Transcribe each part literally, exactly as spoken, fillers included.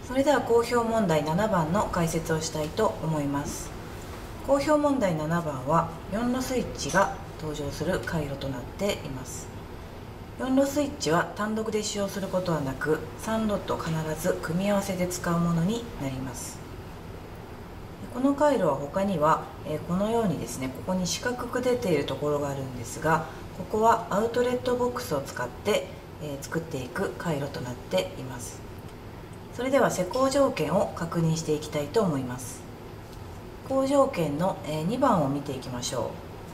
それでは公表問題ななばんの解説をしたいと思います。公表問題ななばんはよん路スイッチが登場する回路となっています。よん路スイッチは単独で使用することはなく、さん路と必ず組み合わせで使うものになります。この回路は他にはこのようにですね、ここに四角く出ているところがあるんですが、ここはアウトレットボックスを使って作っていく回路となっています。それでは施工条件を確認していきたいと思います。施工条件のにばんを見ていきましょ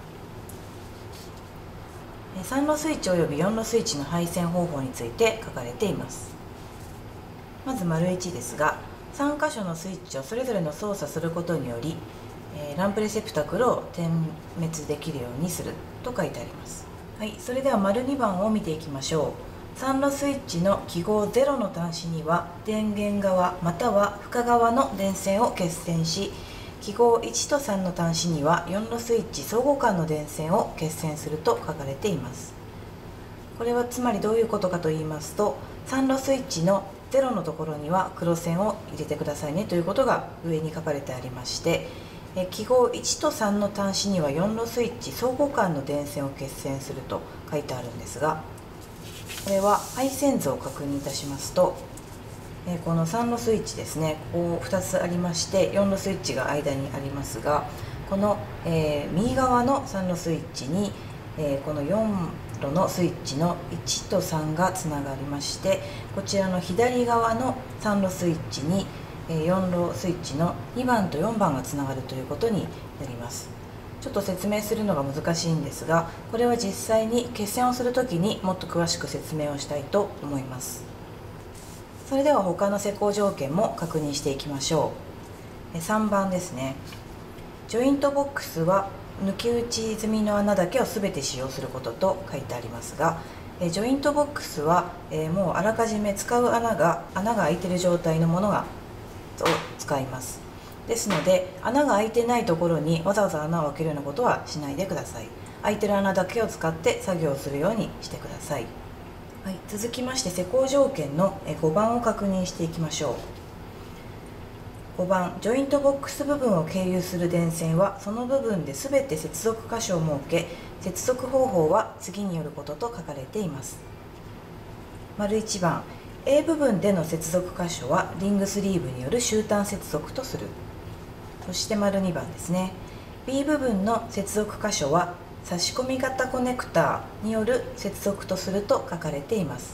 う。さん路スイッチおよびよん路スイッチの配線方法について書かれています。まず丸いちですが、さん箇所のスイッチをそれぞれの操作することによりランプレセプタクルを点滅できるようにすると書いてあります。はい、それでは丸にばんを見ていきましょう。さん路スイッチの記号ゼロの端子には電源側または負荷側の電線を決線し、記号いちとさんの端子にはよん路スイッチ相互間の電線を決線すると書かれています。これはつまりどういうことかと言いますと、さん路スイッチのゼロのところには黒線を入れてくださいねということが上に書かれてありまして、記号いちとさんの端子にはよん路スイッチ相互間の電線を決線すると書いてあるんですが、これは配線図を確認いたしますと、このさん路スイッチですね、こうふたつありましてよん路スイッチが間にありますが、この、えー、右側のさん路スイッチに、えー、このよん路のスイッチのいちとさんがつながりまして、こちらの左側のさん路スイッチによん路スイッチのにばんとよんばんがつながるということになります。ちょっと説明するのが難しいんですが、これは実際に決線をするときにもっと詳しく説明をしたいと思います。それでは他の施工条件も確認していきましょう。さんばんですね。ジョイントボックスは抜き打ち済みの穴だけを全て使用することと書いてありますが、ジョイントボックスはもうあらかじめ使う穴が穴が開いている状態のものがを使います。ですので穴が開いてないところにわざわざ穴を開けるようなことはしないでください。開いてる穴だけを使って作業するようにしてください。はい、続きまして施工条件のごばんを確認していきましょう。ごばん、ジョイントボックス部分を経由する電線はその部分で全て接続箇所を設け、接続方法は次によることと書かれています。丸いちばん、A 部分での接続箇所はリングスリーブによる終端接続とする。そして丸にばんですね。B 部分の接続箇所は差し込み型コネクターによる接続とすると書かれています。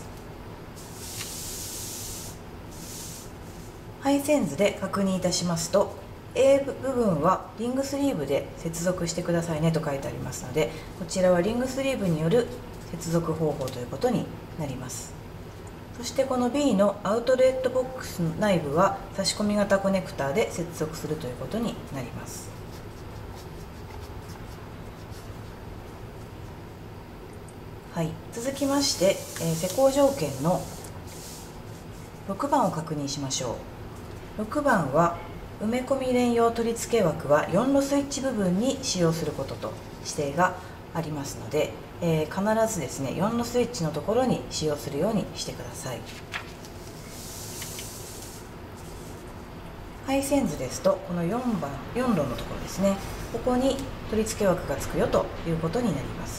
配線図で確認いたしますと、 A 部分はリングスリーブで接続してくださいねと書いてありますので、こちらはリングスリーブによる接続方法ということになります。そしてこの B のアウトレットボックス内部は差し込み型コネクターで接続するということになります。はい、続きまして、えー、施工条件のろくばんを確認しましょう。ろくばんは埋め込み連用取り付け枠はよん路スイッチ部分に使用することと指定がありますので、えー、必ずですねよん路スイッチのところに使用するようにしてください。配線図ですとこのよんばんよん路のところですね、ここに取り付け枠がつくよということになります。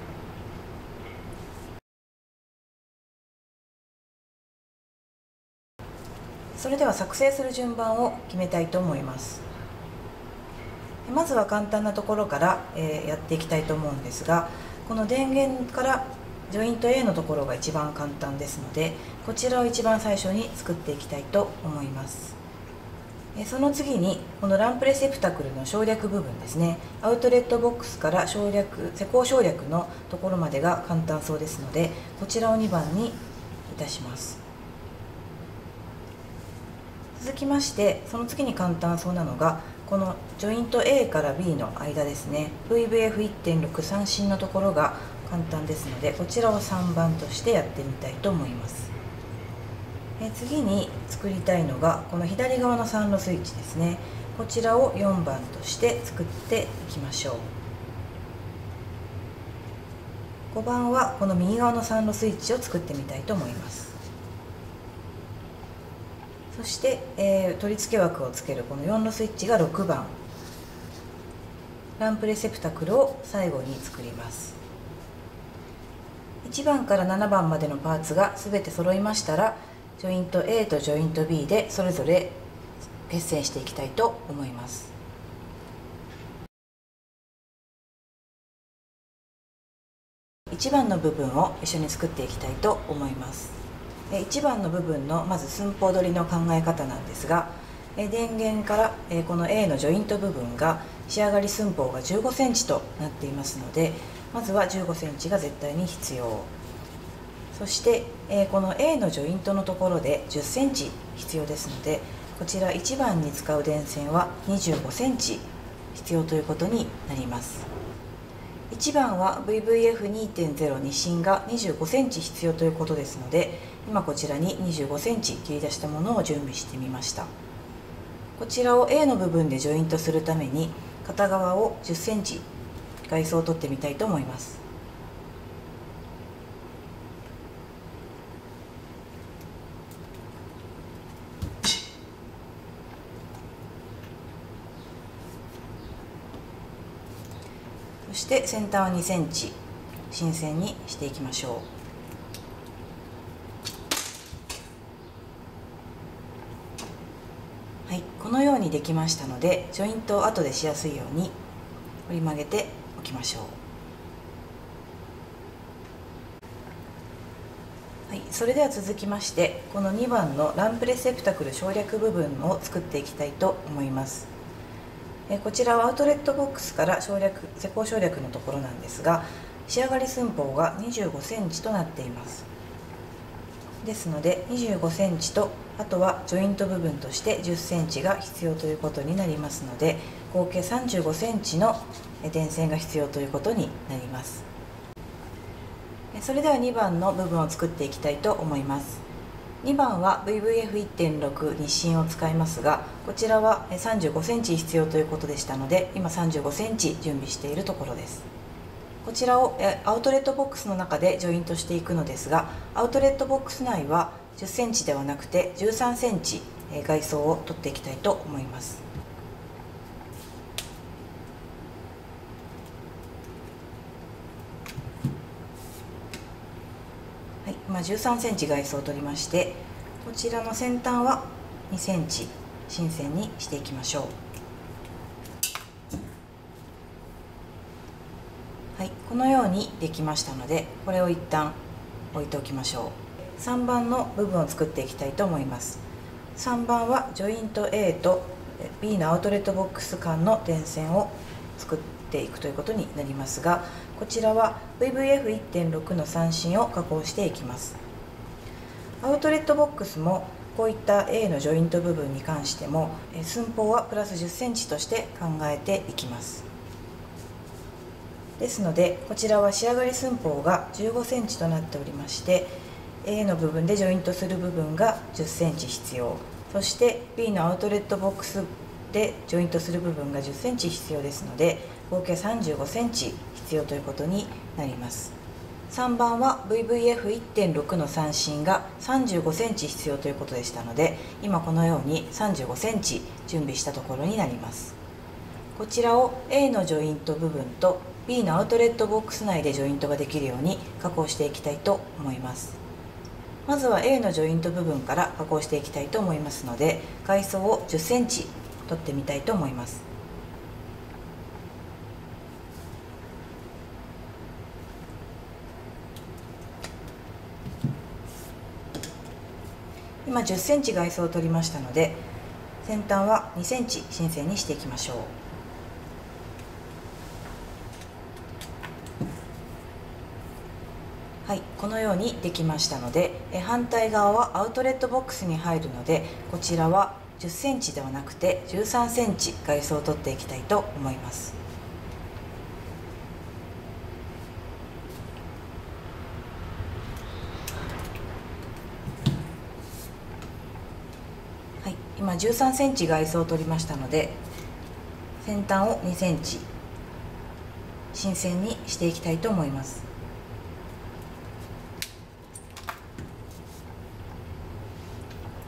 それでは作成する順番を決めたいと思います。まずは簡単なところから、えー、やっていきたいと思うんですが、この電源からジョイント A のところが一番簡単ですので、こちらを一番最初に作っていきたいと思います。その次にこのランプレセプタクルの省略部分ですね、アウトレットボックスから省略施工省略のところまでが簡単そうですので、こちらをにばんにいたします。続きましてその次に簡単そうなのがこのジョイント A から ビー の間ですね、 ブイブイエフいってんろく 三振のところが簡単ですので、こちらをさんばんとしてやってみたいと思います。え次に作りたいのがこの左側のさん路スイッチですね、こちらをよんばんとして作っていきましょう。ごばんはこの右側のさん路スイッチを作ってみたいと思います。 そして、えー、取り付け枠をつけるこのよん路スイッチがろくばん、ランプレセプタクルを最後に作ります。いちばんからななばんまでのパーツがすべて揃いましたら、ジョイント エー とジョイント ビー でそれぞれ結成していきたいと思います。いちばんの部分を一緒に作っていきたいと思います。いちばんの部分のまず寸法取りの考え方なんですが、電源からこの エー のジョイント部分が仕上がり寸法がじゅうごセンチとなっていますので、まずはじゅうごセンチが絶対に必要。そしてこの エー のジョイントのところでじゅっセンチ必要ですので、こちらいちばんに使う電線はにじゅうごセンチ必要ということになります。いちばんは ブイブイエフにてんゼロ に芯がにじゅうごセンチ必要ということですので、今こちらににじゅうごセンチ切り出したものを準備してみました。こちらを エー の部分でジョイントするために片側をじゅっセンチ外装を取ってみたいと思います。そして先端はにセンチ芯線にしていきましょう。はい、このようにできましたので、ジョイントを後でしやすいように折り曲げておきましょう。はい、それでは続きまして、このにばんのランプレセプタクル省略部分を作っていきたいと思います。こちらはアウトレットボックスから省略施工省略のところなんですが、仕上がり寸法がにじゅうごセンチとなっています。ですのでにじゅうごセンチと、あとはジョイント部分としてじゅっセンチが必要ということになりますので、合計さんじゅうごセンチの電線が必要ということになります。それではにばんの部分を作っていきたいと思います。にばんは ブイブイエフいってんろく 日芯を使いますが、こちらはさんじゅうごセンチ必要ということでしたので、今さんじゅうごセンチ準備しているところです。こちらをアウトレットボックスの中でジョイントしていくのですが、アウトレットボックス内はじゅっセンチではなくてじゅうさんセンチ外装を取っていきたいと思います。はい、今じゅうさんセンチ外装を取りまして、こちらの先端はにセンチ芯線にしていきましょう。はい、このようにできましたので、これを一旦置いておきましょう。さんばんの部分を作っていきたいと思います。さんばんはジョイント エー と ビー のアウトレットボックス間の電線を作っていくということになりますが、こちらは ブイブイエフいってんろく の三芯を加工していきます。アウトレットボックスもこういった エー のジョイント部分に関しても寸法はプラスじゅっセンチとして考えていきます。ですのでこちらは仕上がり寸法がじゅうごセンチとなっておりまして、 エー の部分でジョイントする部分がじゅっセンチ必要、そして ビー のアウトレットボックスでジョイントする部分がじゅっセンチ必要ですので、合計さんじゅうごセンチ必要ということになります。さんばんは ブイブイエフいってんろく の三芯がさんじゅうごセンチ必要ということでしたので、今このようにさんじゅうごセンチ準備したところになります。こちらを エー のジョイント部分と ビー のアウトレットボックス内でジョイントができるように加工していきたいと思います。まずは エー のジョイント部分から加工していきたいと思いますので、外装をじゅっセンチ取ってみたいと思います。今じゅっセンチ外装を取りましたので、先端はにセンチ芯線にしていきましょう。はい、このようにできましたので、反対側はアウトレットボックスに入るので、こちらはじゅっセンチではなくてじゅうさんセンチ外装を取っていきたいと思います。はい、今じゅうさんセンチ外装を取りましたので、先端をにセンチ芯線にしていきたいと思います。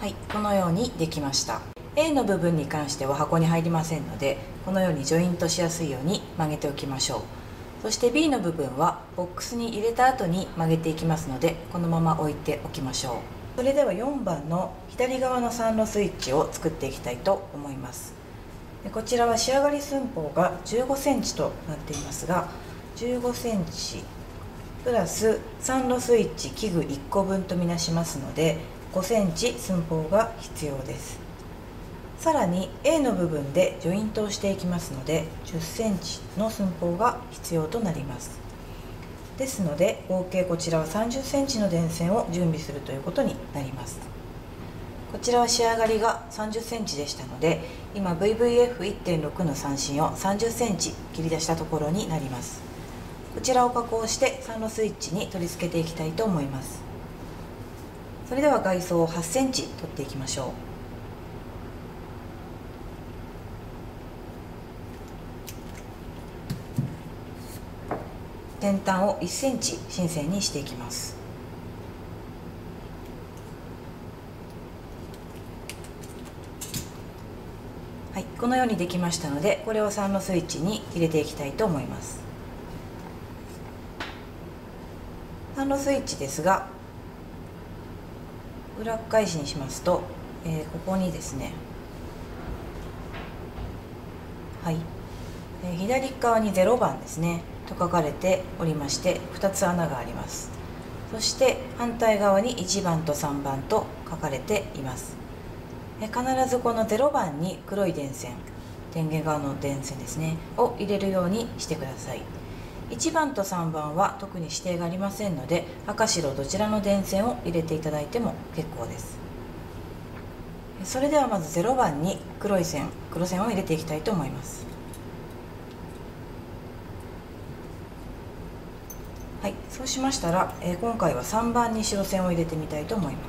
はい、このようにできました。 A の部分に関しては箱に入りませんので、このようにジョイントしやすいように曲げておきましょう。そして B の部分はボックスに入れた後に曲げていきますので、このまま置いておきましょう。それではよんばんの左側のさん路スイッチを作っていきたいと思います。こちらは仕上がり寸法がじゅうごセンチとなっていますが、じゅうごセンチプラスさん路スイッチ器具いっこぶんとみなしますので、ごセンチ寸法が必要です。さらに A の部分でジョイントをしていきますので、じゅっセンチの寸法が必要となります。ですので合計こちらはさんじゅっセンチの電線を準備するということになります。こちらは仕上がりがさんじゅっセンチでしたので、今 ブイブイエフいってんろく の三振をさんじゅっセンチ切り出したところになります。こちらを加工してさん路スイッチに取り付けていきたいと思います。それでは外装をはちセンチ取っていきましょう。先端をいっセンチ新線にしていきます。はい、このようにできましたので、これをさん路スイッチに入れていきたいと思います。さん路スイッチですが、裏返しにしますと、えー、ここにですね、はい、えー、左側にゼロばんですねと書かれておりまして、ふたつ穴があります。そして反対側にいちばんとさんばんと書かれています。え必ずこのゼロばんに黒い電線、電源側の電線ですねを入れるようにしてください。いちばんとさんばんは特に指定がありませんので、赤白どちらの電線を入れていただいても結構です。それではまずゼロばんに黒い線黒線を入れていきたいと思います。はい、そうしましたら、えー、今回はさんばんに白線を入れてみたいと思います。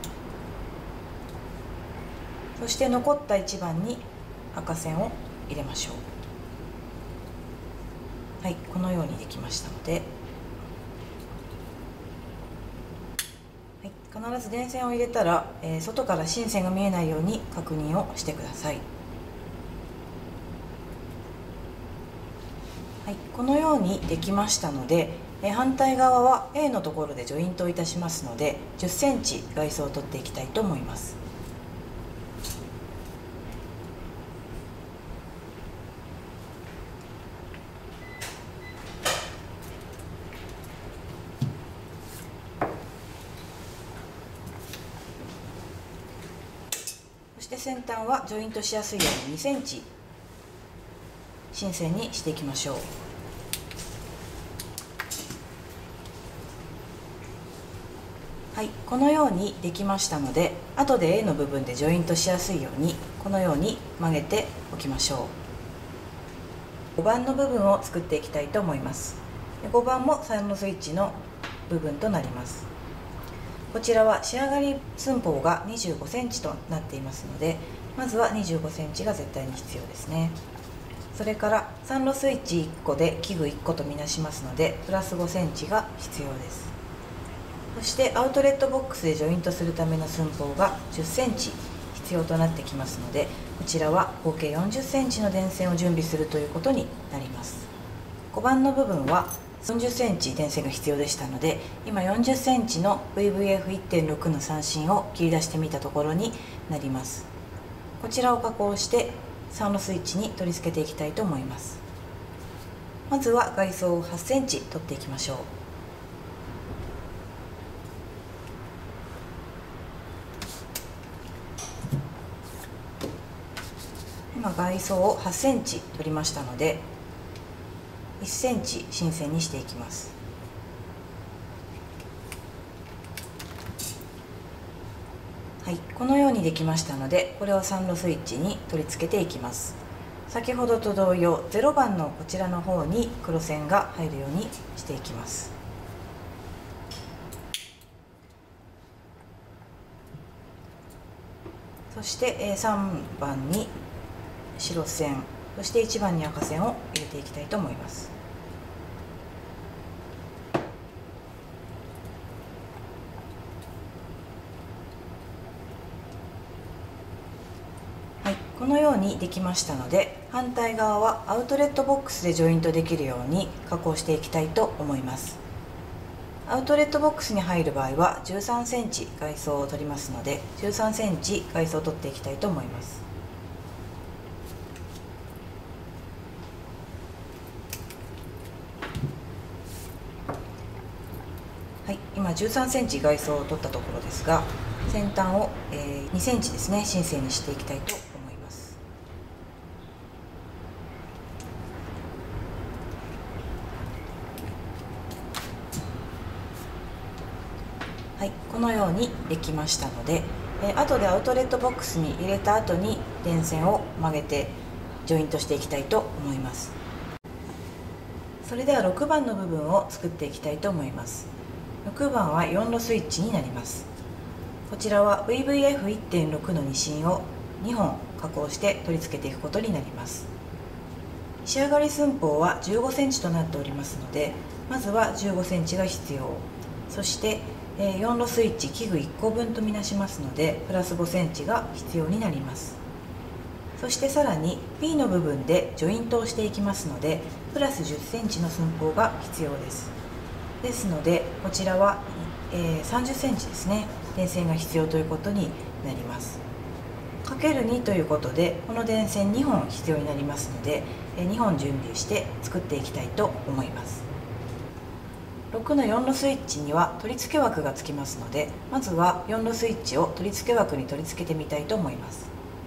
そして残ったいちばんに赤線を入れましょう。はい、このようにできましたので、はい、必ず電線を入れたら、えー、外から新線が見えないように確認をしてください。はい、このようにできましたので、えー、反対側は A のところでジョイントをいたしますので、じゅっセンチ外装を取っていきたいと思います。そして先端はジョイントしやすいようににセンチ新線にしていきましょう。はい、このようにできましたので、後で A の部分でジョイントしやすいようにこのように曲げておきましょう。ごばんの部分を作っていきたいと思います。ごばんもさん路スイッチの部分となります。こちらは仕上がり寸法がにじゅうごセンチとなっていますので、まずはにじゅうごセンチが絶対に必要ですね。それからさん路スイッチいっこで器具いっことみなしますので、プラスごセンチが必要です。そしてアウトレットボックスでジョイントするための寸法がじゅっセンチ必要となってきますので、こちらは合計よんじゅっセンチの電線を準備するということになります。ごばんの部分はよんじゅっセンチ電線が必要でしたので、今よんじゅっセンチの ブイブイエフいってんろく の三振を切り出してみたところになります。こちらを加工してさん路スイッチに取り付けていきたいと思います。まずは外装をはちセンチ取っていきましょう。今外装をはちセンチ取りましたので、いっセンチ新線にしていきます。はい、このようにできましたので、これをさん路スイッチに取り付けていきます。先ほどと同様、ゼロばんのこちらの方に黒線が入るようにしていきます。そしてさんばんに白線、そしていちばんに赤線を入れていきたいと思います。 このようにできましたので、反対側はアウトレットボックスでジョイントできるように加工していきたいと思います。アウトレットボックスに入る場合はじゅうさんセンチ外装を取りますので、じゅうさんセンチ外装を取っていきたいと思います。はい、今じゅうさんセンチ外装を取ったところですが、先端を、えー、にセンチですね、深線にしていきたいと思います。はい、このようにできましたので、えー、後でアウトレットボックスに入れた後に電線を曲げてジョイントしていきたいと思います。それではろくばんの部分を作っていきたいと思います。ろくばんはよん路スイッチになります。こちらは ブイブイエフいってんろく のに芯をにほん加工して取り付けていくことになります。仕上がり寸法はじゅうごセンチとなっておりますので、まずはじゅうごセンチが必要、そしてよん路スイッチ器具いっこぶんとみなしますのでプラスごセンチが必要になります。そしてさらに P の部分でジョイントをしていきますのでプラスじゅっセンチの寸法が必要です。ですのでこちらは、えー、さんじゅっセンチですね、電線が必要ということになります。かけるにということでこの電線にほん必要になりますのでにほん準備して作っていきたいと思います。ろくのよん路スイッチには取り付け枠がつきますので、まずはよん路スイッチを取り付け枠に取り付けてみたいと思います。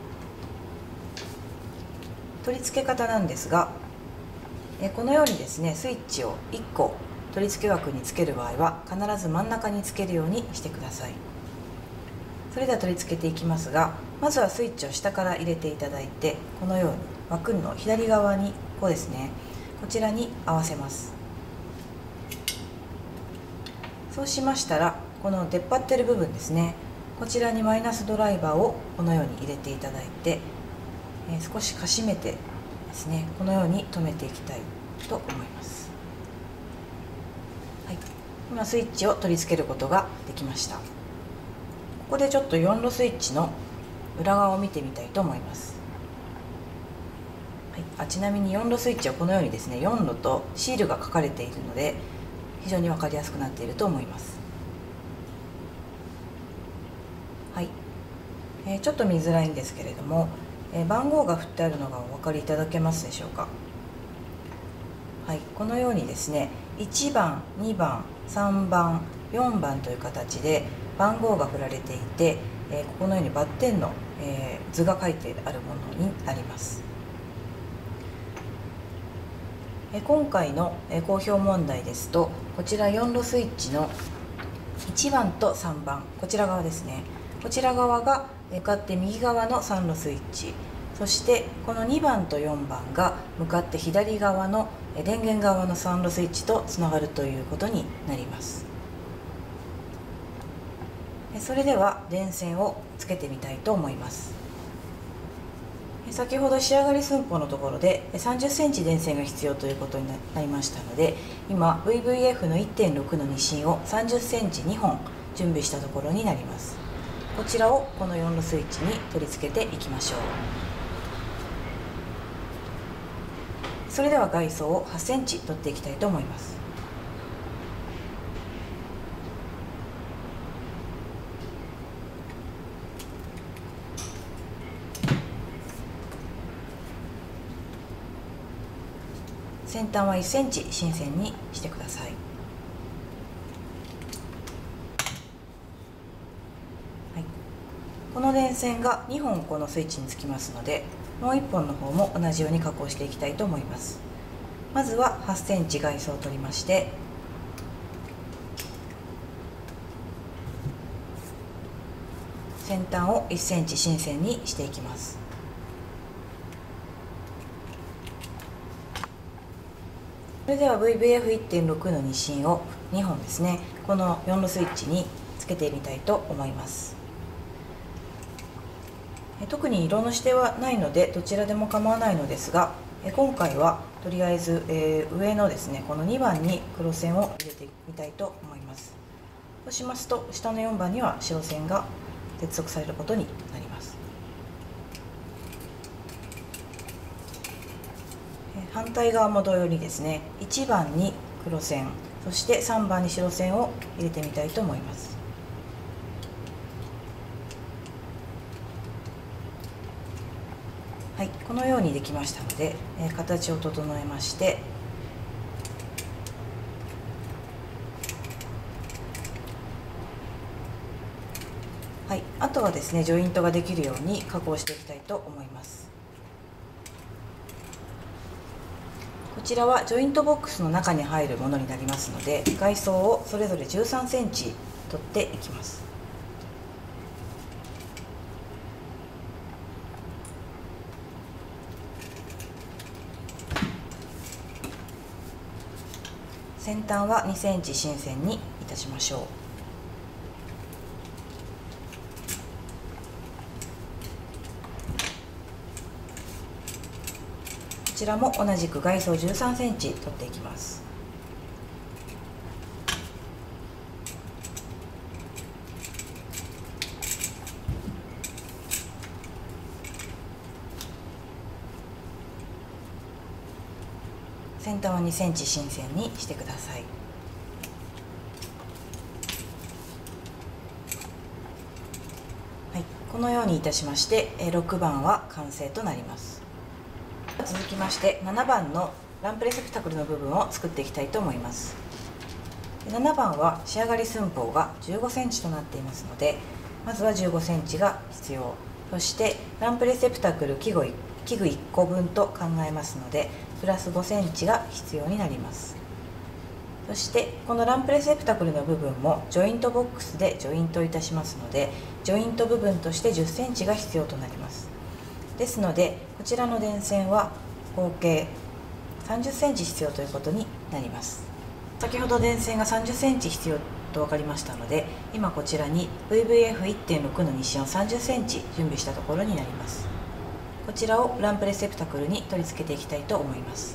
取り付け方なんですが、このようにですね、スイッチをいっこ取り付け枠につける場合は必ず真ん中につけるようにしてください。それでは取り付けていきますが、まずはスイッチを下から入れていただいて、このように枠の左側にこうですね、こちらに合わせます。そうしましたら、この出っ張ってる部分ですね、こちらにマイナスドライバーをこのように入れていただいて、えー、少しかしめてですね、このように留めていきたいと思います。はい、今スイッチを取り付けることができました。ここでちょっとよん路スイッチの裏側を見てみたいと思います。はい、あちなみによん路スイッチはこのようにですね、よん路とシールが書かれているので非常に分かりやすくなっていると思います。はい、えー、ちょっと見づらいんですけれども、えー、番号が振ってあるのがお分かりいただけますでしょうか。はい、このようにですね、いちばん、にばん、さんばん、よんばんという形で番号が振られていて、えー、このようにバッテンの、えー、図が書いてあるものになります。えー、今回の、えー、公表問題ですと、こちらよん路スイッチのいちばんとさんばん、こちら側ですね、こちら側が向かって右側のさん路スイッチ、そしてこのにばんとよんばんが向かって左側の電源側のさん路スイッチとつながるということになります。それでは電線をつけてみたいと思います。先ほど仕上がり寸法のところでさんじゅっセンチ電線が必要ということになりましたので、今 ブイブイエフ の いってんろく のに芯をさんじゅっセンチにほん準備したところになります。こちらをこのよん路スイッチに取り付けていきましょう。それでは外装をはちセンチ取っていきたいと思います。先端はいっセンチ深線にしてください。はい、この電線がにほんこのスイッチにつきますので、もういっぽんの方も同じように加工していきたいと思います。まずははちセンチ外装を取りまして、先端をいっセンチ深線にしていきます。それでは ブイブイエフいってんろく のに芯をにほんですね、このよん路スイッチにつけてみたいと思います。特に色の指定はないのでどちらでも構わないのですが、今回はとりあえず、えー、上のですね、このにばんに黒線を入れてみたいと思います。そうしますと下のよんばんには白線が接続されることになります。 反対側も同様にですね、いちばんに黒線、そしてさんばんに白線を入れてみたいと思います。はい、このようにできましたので、えー、形を整えまして、はい、あとはですね、ジョイントができるように加工していきたいと思います。こちらはジョイントボックスの中に入るものになりますので、外装をそれぞれじゅうさんセンチ取っていきます。先端はにセンチ新線にいたしましょう。こちらも同じく外装じゅうさんセンチ取っていきます。先端はにセンチ新線にしてください。はい、このようにいたしましてろくばんは完成となります。続きましてななばんのランプレセプタクルの部分を作っていきたいと思います。ななばんは仕上がり寸法がじゅうごセンチとなっていますので、まずはじゅうごセンチが必要。そしてランプレセプタクル器具器具いっこぶんと考えますので、プラスごセンチが必要になります。そしてこのランプレセプタクルの部分もジョイントボックスでジョイントいたしますので、ジョイント部分としてじゅっセンチが必要となります。ですのでこちらの電線は合計さんじゅっセンチ必要ということになります。先ほど電線がさんじゅっセンチ必要と分かりましたので、今こちらに ブイブイエフいってんろく の日針をさんじゅっセンチ準備したところになります。こちらをランプレセプタクルに取り付けていきたいと思います。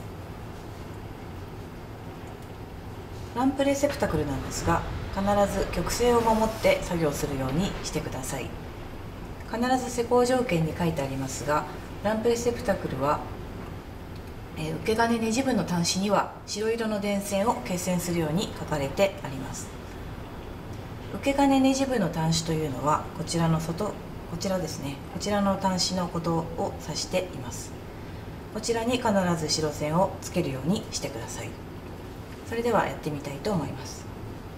ランプレセプタクルなんですが、必ず曲線を守って作業するようにしてください。必ず施工条件に書いてありますが、ランプレセプタクルは、えー、受け金ネジ部の端子には白色の電線を結線するように書かれてあります。受け金ネジ部の端子というのはこちらの外こちらですねこちらの端子のことを指しています。こちらに必ず白線をつけるようにしてください。それではやってみたいと思います。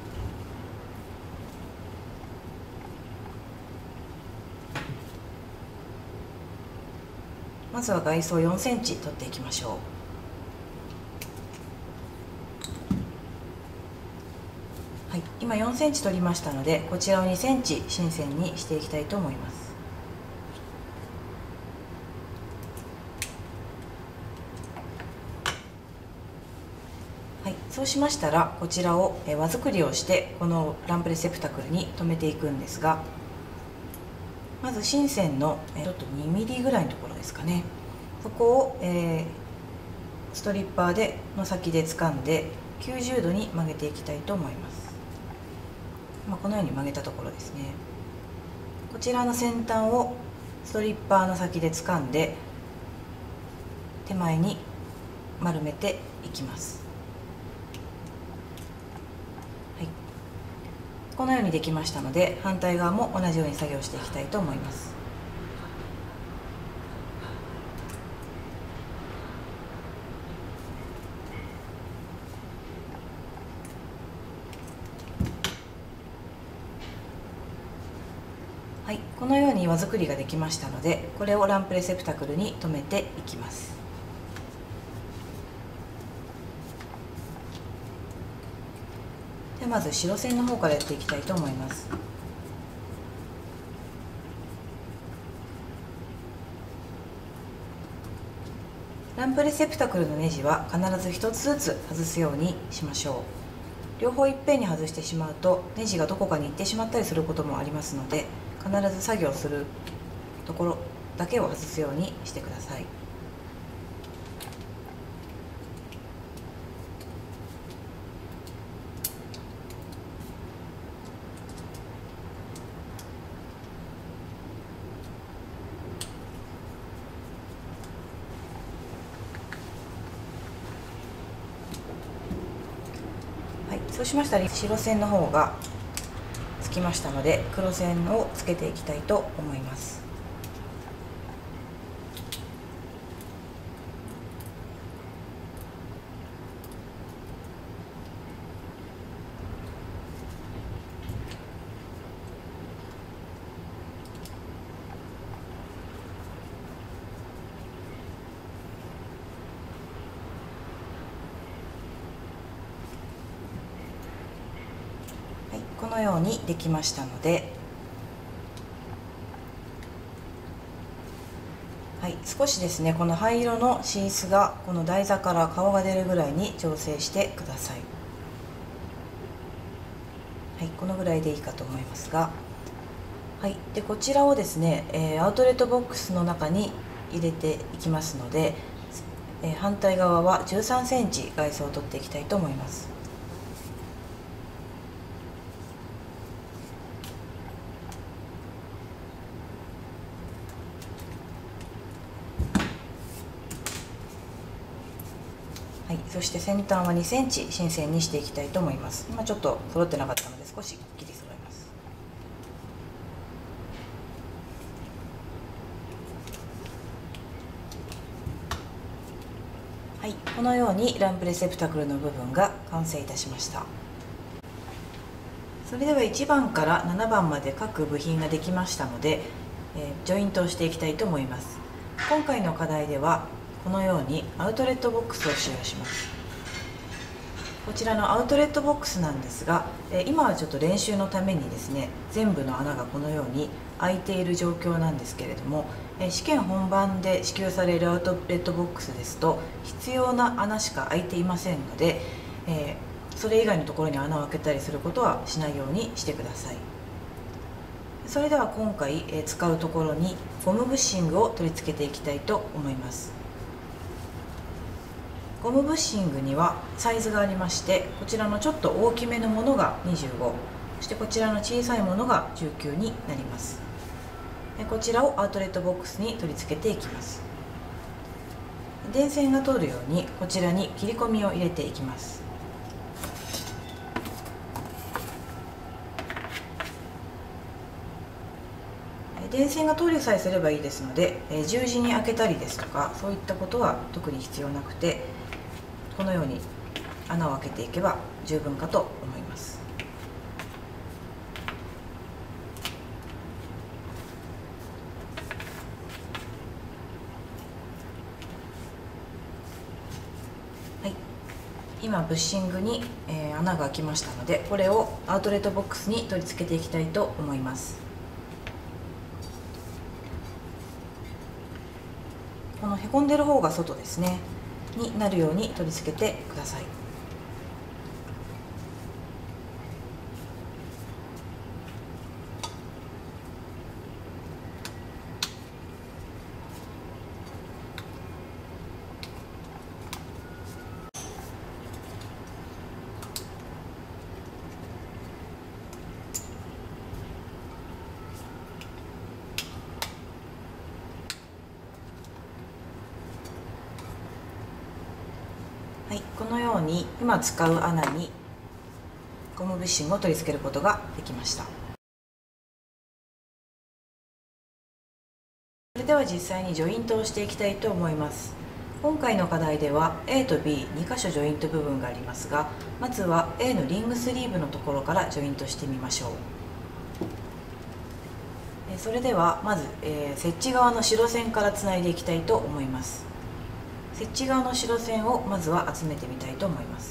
まずは外装よんセンチ取っていきましょう。はい、今よんセンチ取りましたので、こちらをにセンチ新線にしていきたいと思います。はい、そうしましたらこちらを輪作りをしてこのランプレセプタクルに留めていくんですが、まず新線のちょっとにミリぐらいのところですかね、そこを、えー、ストリッパーでの先で掴んできゅうじゅうどに曲げていきたいと思います。まあ、このように曲げたところですね。こちらの先端をストリッパーの先で掴んで手前に丸めていきます。はい、このようにできましたので、反対側も同じように作業していきたいと思います。はい、このように輪作りができましたので、これをランプレセプタクルに留めていきます。でまず白線の方からやっていきたいと思います。ランプレセプタクルのネジは必ずひとつずつ外すようにしましょう。両方いっぺんに外してしまうとネジがどこかに行ってしまったりすることもありますので、必ず作業するところだけを外すようにしてください。 そうしましたら白線の方がつきましたので、黒線をつけていきたいと思います。このようにできましたので、はい、少しですね、この灰色のシースがこの台座から顔が出るぐらいに調整してください。はい、このぐらいでいいかと思いますが、はい、でこちらをですね、えー、アウトレットボックスの中に入れていきますので、えー、反対側はじゅうさんセンチ外装を取っていきたいと思います。はい、そして先端はにセンチ新線にしていきたいと思います。今ちょっと揃ってなかったので少し切り揃えます。はい、このようにランプレセプタクルの部分が完成いたしました。それではいちばんからななばんまで各部品ができましたので、えー、ジョイントをしていきたいと思います。今回の課題ではこのようにアウトレットボックスを使用します。こちらのアウトレットボックスなんですが、今はちょっと練習のためにですね、全部の穴がこのように開いている状況なんですけれども、試験本番で支給されるアウトレットボックスですと必要な穴しか開いていませんので、えー、それ以外のところに穴を開けたりすることはしないようにしてください。それでは今回使うところにゴムブッシングを取り付けていきたいと思います。ゴムブッシングにはサイズがありまして、こちらのちょっと大きめのものがにじゅうご、そしてこちらの小さいものがじゅうきゅうになります。こちらをアウトレットボックスに取り付けていきます。電線が通るようにこちらに切り込みを入れていきます。電線が通りさえすればいいですので、十字に開けたりですとかそういったことは特に必要なくて、このように穴を開けていけば十分かと思います。はい、今ブッシングに、えー、穴が開きましたので、これをアウトレットボックスに取り付けていきたいと思います。このへこんでる方が外ですねになるように取り付けてください。はい、このように今使う穴にゴムブッシングを取り付けることができました。それでは実際にジョイントをしていきたいと思います。今回の課題では エー と ビーに 箇所ジョイント部分がありますが、まずは エー のリングスリーブのところからジョイントしてみましょう。それではまず、えー、接地側の白線からつないでいきたいと思います。接地側の白線をまずは集めてみたいと思います。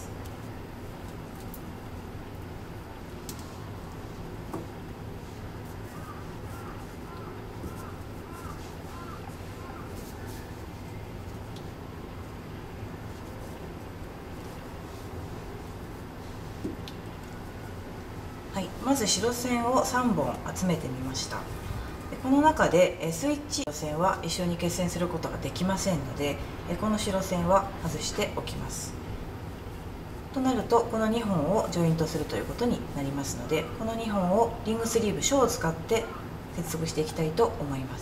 はい、まず白線をさんぼん集めてみました。この中でスイッチの線は一緒に結線することができませんので、この白線は外しておきます。となるとこのにほんをジョイントするということになりますので、このにほんをリングスリーブ小を使って接続していきたいと思います。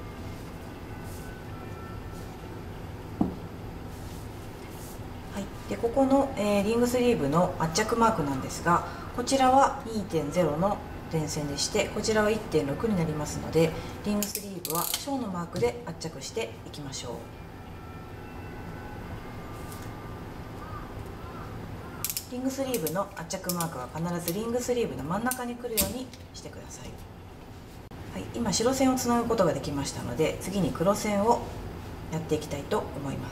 はい、 でここの、えー、リングスリーブの圧着マークなんですが、こちらは にてんゼロ の電線でして、こちらは いってんろく になりますので、リングスリーブは小のマークで圧着していきましょう。リングスリーブの圧着マークは必ずリングスリーブの真ん中に来るようにしてください。はい、今白線をつなぐことができましたので、次に黒線をやっていきたいと思います。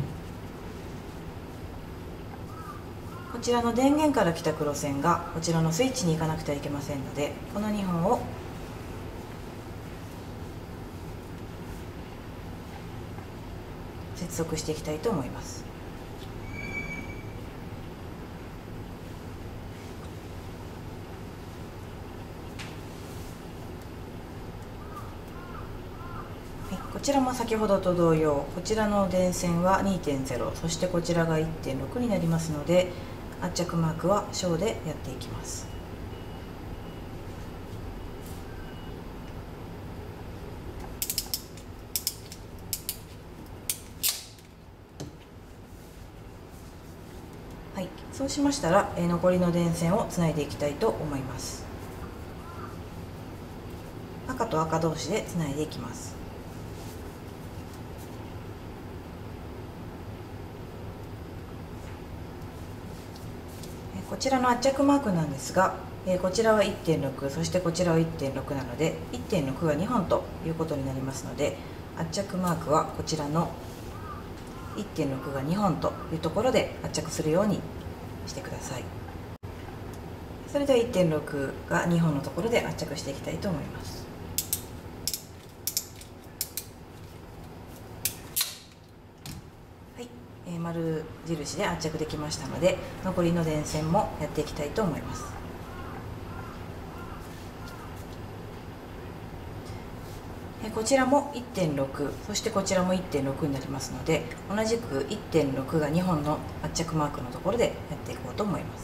こちらの電源から来た黒線がこちらのスイッチに行かなくてはいけませんので、このにほんを接続していきたいと思います。こちらも先ほどと同様、こちらの電線は にてんゼロ、そしてこちらが いってんろく になりますので、圧着マークは小でやっていきます。はい、そうしましたら、え残りの電線をつないでいきたいと思います。赤と赤同士でつないでいきます。こちらの圧着マークなんですが、えこちらは いってんろく、そしてこちらは いってんろく なので いってんろく がにほんということになりますので、圧着マークはこちらの いってんろく がにほんというところで圧着するようにしてください。それでは いってんろく がにほんのところで圧着していきたいと思います。丸印で圧着できましたので、残りの電線もやっていきたいと思います。こちらも いってんろく、そしてこちらも いってんろく になりますので、同じく いってんろく がにほんの圧着マークのところでやっていこうと思います。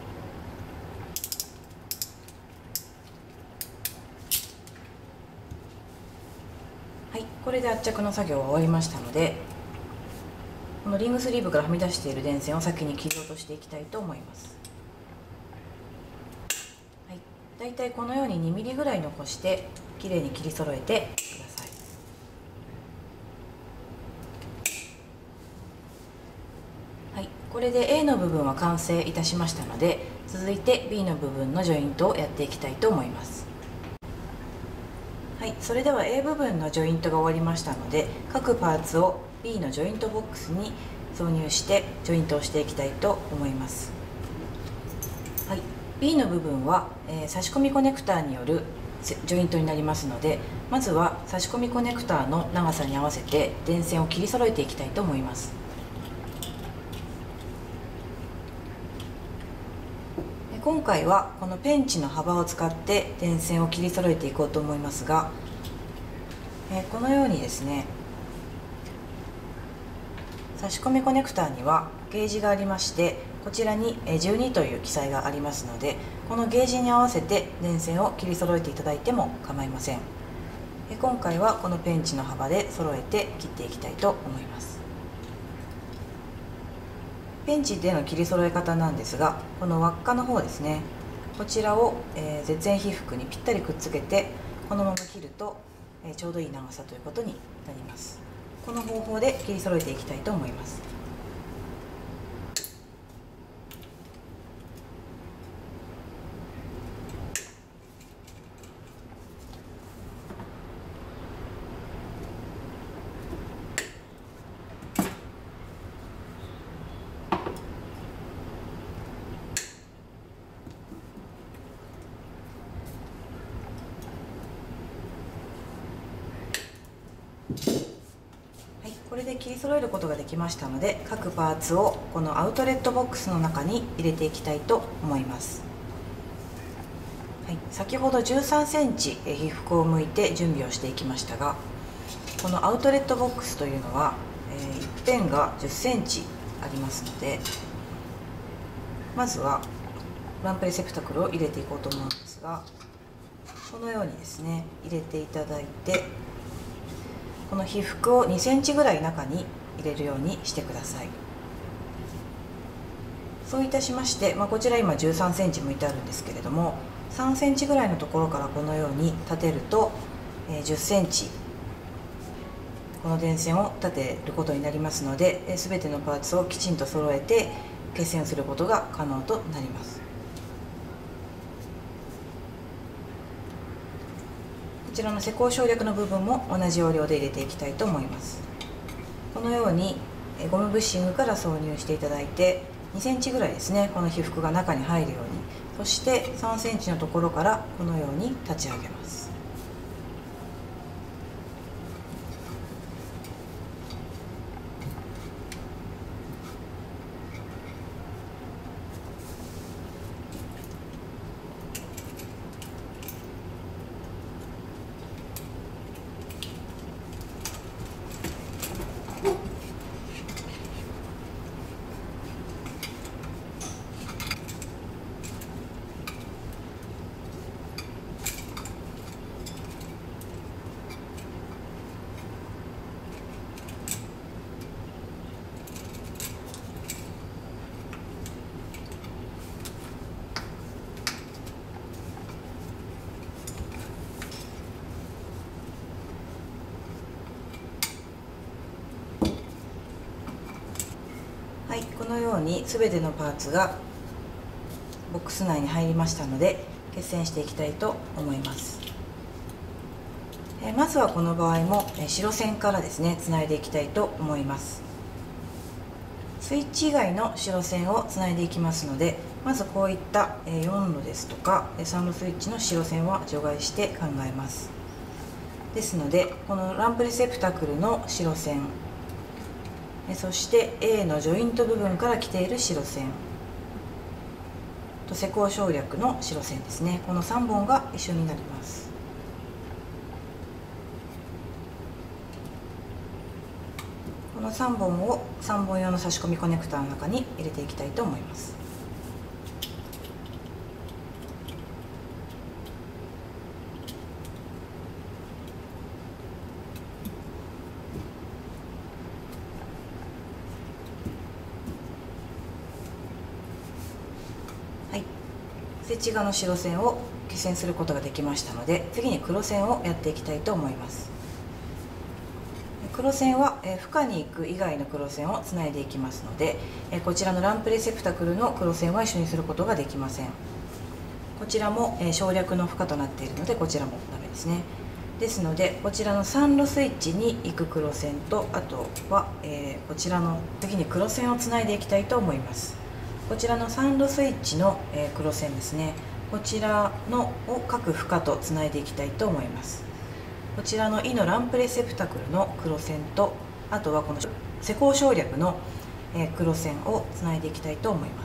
はい、これで圧着の作業は終わりましたので、このリングスリーブからはみ出している電線を先に切り落としていきたいと思います。はい、だいたいこのようににミリぐらい残してきれいに切り揃えてください。はい、これで エー の部分は完成いたしましたので、続いて ビー の部分のジョイントをやっていきたいと思います。はい、それでは エー 部分のジョイントが終わりましたので、各パーツを ビー のジョイントボックスに挿入してジョイントをしていきたいと思います。はい、ビー の部分は、えー、差し込みコネクターによるジョイントになりますので、まずは差し込みコネクターの長さに合わせて電線を切り揃えていきたいと思います。今回はこのペンチの幅を使って電線を切り揃えていこうと思いますが、えー、このようにですね、差し込みコネクターにはゲージがありまして、こちらにじゅうにという記載がありますので、このゲージに合わせて電線を切り揃えていただいても構いません。今回はこのペンチの幅で揃えて切っていきたいと思います。ペンチでの切り揃え方なんですが、この輪っかの方ですね、こちらを、えー、絶縁被覆にぴったりくっつけてこのまま切ると、えー、ちょうどいい長さということになります。この方法で切り揃えていきたいと思います。これで切り揃えることができましたので、各パーツをこのアウトレットボックスの中に入れていきたいと思います。はい、先ほどじゅうさんセンチ被覆を向いて準備をしていきましたが、このアウトレットボックスというのは、えー、一辺がじゅっセンチありますので、まずはランプレセプタクルを入れていこうと思うんですが、このようにですね入れていただいて、この被覆をにセンチぐらい中に入れるようにしてください。 そういたしまして、まあ、こちら今じゅうさんセンチ向いてあるんですけれども、さんセンチぐらいのところからこのように立てると、えー、じゅっセンチこの電線を立てることになりますので、えー、全てのパーツをきちんと揃えて決線することが可能となります。こちらの施工省略の部分も同じ要領で入れていきたいと思います。このようにゴムブッシングから挿入していただいて、にセンチぐらいですね、この被覆が中に入るように、そしてさんセンチのところからこのように立ち上げます。はい、このように全てのパーツがボックス内に入りましたので、決線していきたいと思います。えまずはこの場合もえ白線からですね、つないでいきたいと思います。スイッチ以外の白線をつないでいきますので、まずこういったよん路ですとかさん路スイッチの白線は除外して考えます。ですので、このランプレセプタクルの白線、そして A のジョイント部分から来ている白線と施工省略の白線ですね、このさんぼんが一緒になります。このさんぼんをさんぼん用の差し込みコネクタの中に入れていきたいと思います。はい、スイッチ側の白線を決線することができましたので、次に黒線をやっていきたいと思います。黒線は負荷に行く以外の黒線をつないでいきますので、こちらのランプレセプタクルの黒線は一緒にすることができません。こちらも省略の負荷となっているので、こちらもダメですね。ですので、こちらのさん路スイッチに行く黒線と、あとは、えー、こちらの次に黒線をつないでいきたいと思います。こちらのさん路スイッチの黒線ですね、こちらのを各負荷とつないでいきたいと思います。こちらのイのランプレセプタクルの黒線と、あとはこの施工省略の黒線をつないでいきたいと思います。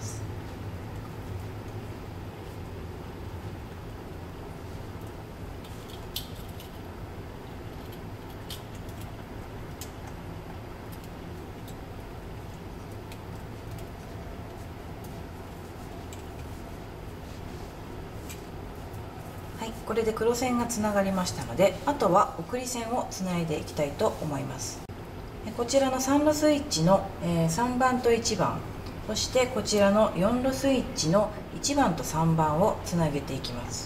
はい、これで黒線がつながりましたので、あとは送り線をつないでいきたいと思います。こちらのさん路スイッチのさんばんといちばん、そしてこちらのよん路スイッチのいちばんとさんばんをつなげていきます。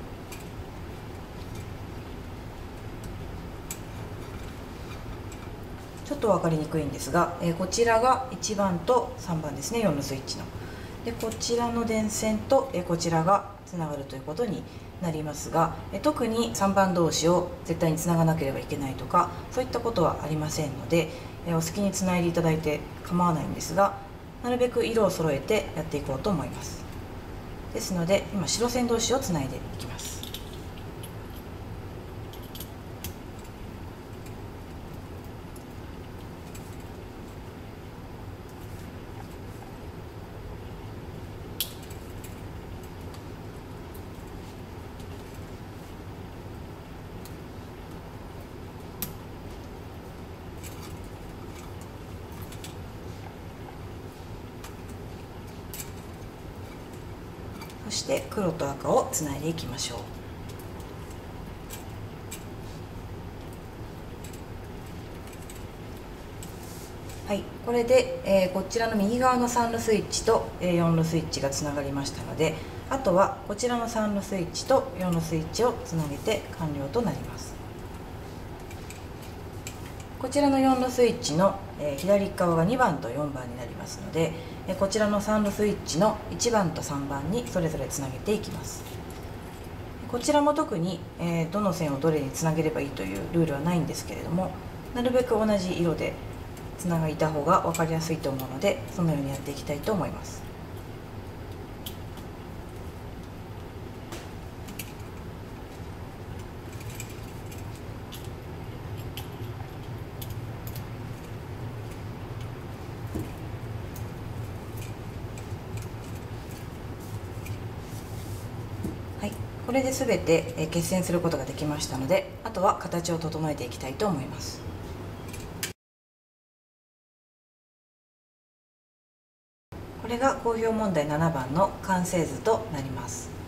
ちょっと分かりにくいんですが、こちらがいちばんとさんばんですね、よん路スイッチの。でこちらの電線とこちらがつながるということになりますが、特にさんばん同士を絶対につながなければいけないとか、そういったことはありませんので、お好きにつないでいただいて構わないんですが、なるべく色を揃えてやっていこうと思います。ですので、今白線同士をつないでいきます。そして黒と赤をつないでいきましょう。 はい、これで、えー、こちらの右側のさん路スイッチと、えー、よん路スイッチがつながりましたので、あとはこちらのさん路スイッチとよん路スイッチをつなげて完了となります。こちらのよん路スイッチの、えー、左側がにばんとよんばんになりますので、えー、こちらのさん路スイッチのいちばんとさんばんにそれぞれつなげていきます。こちらも特に、えー、どの線をどれにつなげればいいというルールはないんですけれども、なるべく同じ色でつながいた方が分かりやすいと思うので、そのようにやっていきたいと思います。はい、これで全て決線することができましたので、あとは形を整えていきたいと思います。これが公表問題ななばんの完成図となります。